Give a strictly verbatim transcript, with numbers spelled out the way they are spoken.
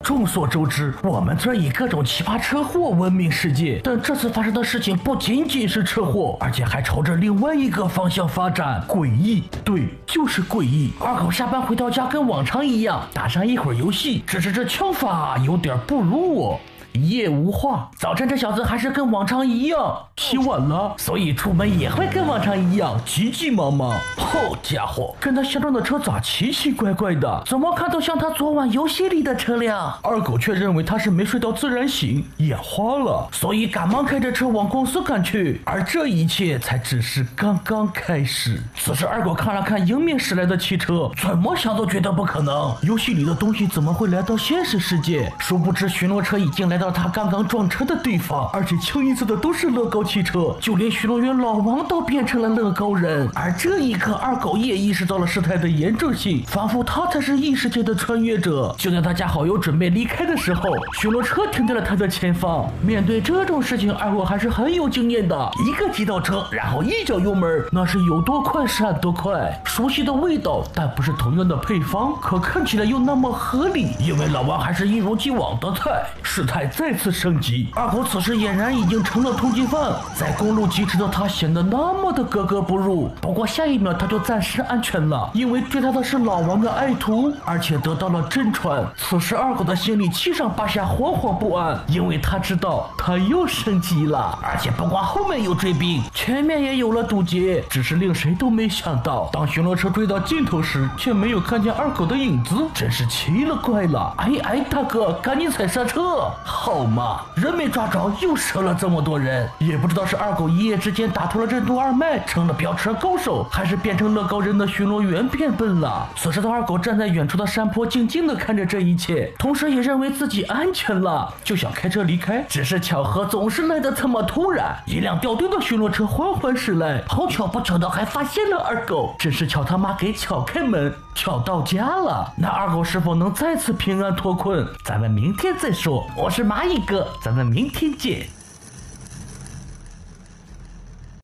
众所周知，我们这儿以各种奇葩车祸闻名世界，但这次发生的事情不仅仅是车祸，而且还朝着另外一个方向发展，诡异。对，就是诡异。二狗下班回到家，跟往常一样，打上一会儿游戏，只是这枪法有点不如我。夜无话，早晨这小子还是跟往常一样洗碗了，所以出门也会跟往常一样急急忙忙。好家伙，跟他相撞的车咋奇奇怪怪的，怎么看都像他昨晚游戏里的车辆。二狗却认为他是没睡到自然醒，眼花了，所以赶忙开着车往公司赶去。而这一切才只是刚刚开始。此时二狗看了看迎面驶来的汽车，怎么想都觉得不可能，游戏里的东西怎么会来到现实世界？殊不知巡逻车已经来到他刚刚撞车的地方，而且清一色的都是乐高汽车，就连巡逻员老王都变成了乐高人。而这一刻，二狗也意识到了事态的严重性，仿佛他才是异世界的穿越者。就在他加好友准备离开的时候，巡逻车停在了他的前方。面对这种事情，二狗还是很有经验的，一个急倒车，然后一脚油门，那是有多快闪多快。熟悉的味道，但不是同样的配方，可看起来又那么合理，因为老王还是一如既往的菜。事态再次升级，二狗此时俨然已经成了通缉犯，在公路疾驰的他显得那么的格格不入。不过下一秒他就暂时安全了，因为追他的是老王的爱徒，而且得到了真传。此时二狗的心里七上八下，惶惶不安，因为他知道他又升级了，而且不光后面有追兵，前面也有了堵截。只是令谁都没想到，当巡逻车追到尽头时，却没有看见二狗的影子，真是奇了怪了。哎哎，大哥，赶紧踩刹车！好嘛，人没抓着，又折了这么多人，也不知道是二狗一夜之间打脱了任督二脉，成了飙车高手，还是变成乐高人的巡逻员变笨了。此时的二狗站在远处的山坡，静静地看着这一切，同时也认为自己安全了，就想开车离开。只是巧合总是来得这么突然，一辆掉队的巡逻车缓缓驶来，好巧不巧的还发现了二狗，真是巧他妈给巧开门，巧到家了。那二狗是否能再次平安脱困，咱们明天再说。我是蚂蚁哥，咱们明天见。